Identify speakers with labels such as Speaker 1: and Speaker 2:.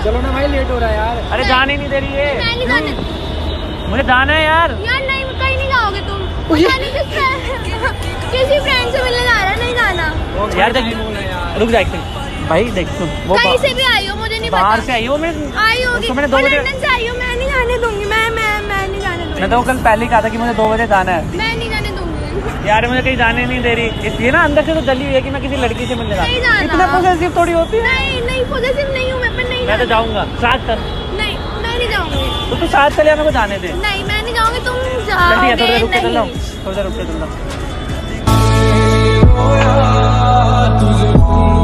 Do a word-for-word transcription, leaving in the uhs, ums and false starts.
Speaker 1: चलो ना भाई, लेट हो रहा है यार।
Speaker 2: अरे जाने नहीं दे रही है।
Speaker 3: मैं नहीं जाने,
Speaker 2: मुझे जाना है यार।
Speaker 3: यार नहीं, कहीं नहीं जाओगे तुम। किसी फ्रेंड से मिलने जा रहा है, नहीं जाना
Speaker 2: यार। देख रुक जा एक सेकंड भाई, देख सुन, वो
Speaker 3: कहीं से भी आई हो मुझे नहीं पता।
Speaker 2: बाहर से आई हो, मैं
Speaker 3: आई होगी,
Speaker 2: मैंने दो बजे
Speaker 3: लंदन से आई हो, मैं नहीं जाने दूंगी। मैं मैं मैं नहीं जाने दूंगी।
Speaker 2: मैं तो कल पहले ही कहा था कि मुझे दो बजे जाना है।
Speaker 3: मैं नहीं जाने दूंगी
Speaker 2: यार मुझे कहीं जाने नहीं दे रही, इसलिए ना अंदर से तो जली हुई है कि मैं किसी लड़की से मिलने
Speaker 3: नहीं
Speaker 2: जाना।
Speaker 3: जाना।
Speaker 2: इतना पॉसेसिव थोड़ी होती है।
Speaker 3: नहीं नहीं, पॉसेसिव नहीं हूँ मैं, पर नहीं
Speaker 2: मैं तो जाऊंगा साथ कर।
Speaker 3: नहीं, मैं नहीं जाऊंगी।
Speaker 2: तो तू साथ चले, मेरे को जाने दे।
Speaker 3: नहीं, मैं नहीं जाऊंगी, तुम
Speaker 2: जल्दी
Speaker 3: जाओगे
Speaker 2: थोड़ी देर रुक के चल रहा हूँ,
Speaker 3: नहीं।
Speaker 2: थोड़ी देर रुक के चल रहा हूँ।